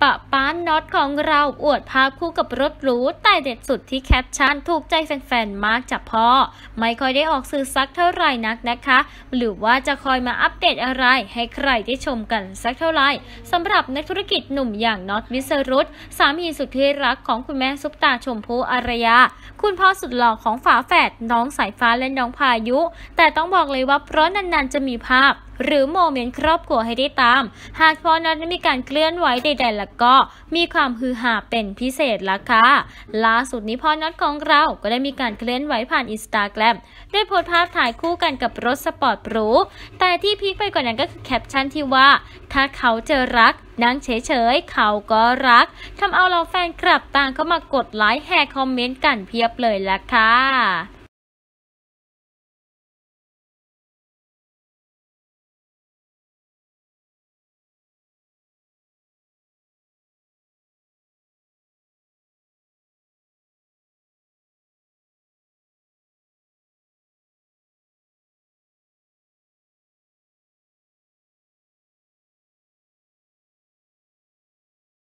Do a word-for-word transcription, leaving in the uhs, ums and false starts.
ปะป้านน็อตของเราอวดภาพคู่กับรถหรูแต่เด็ดสุดที่แคปชั่นถูกใจแฟนๆมากจากพ่อไม่ค่อยได้ออกสื่อสักเท่าไหร่นักนะคะหรือว่าจะคอยมาอัปเดตอะไรให้ใครได้ชมกันสักเท่าไหร่สำหรับนักธุรกิจหนุ่มอย่างน็อตวิสรุตสามีสุดที่รักของคุณแม่ซุปตาชมพู่อารยาคุณพ่อสุดหล่อของฝาแฝดน้องสายฟ้าและน้องพายุแต่ต้องบอกเลยว่าเพราะนานๆจะมีภาพหรือโมเมนต์ครอบครัวให้ได้ตามหากพ่อน็อตมีการเคลื่อนไหวใดๆแล้วก็มีความฮือฮาเป็นพิเศษละค่ะล่าสุดนี้พ่อน็อตของเราก็ได้มีการเคลื่อนไหวผ่านอินสตาแกรมด้วยโพสต์ภาพถ่ายคู่กันกับรถสปอร์ตหรูแต่ที่พีคไปกว่านั้นก็คือแคปชั่นที่ว่าถ้าเขาเจอรักนั่งเฉยๆเขาก็รักทำเอาเราแฟนคลับต่างเข้ามากดไลค์แห่คอมเมนต์กันเพียบเลยละค่ะ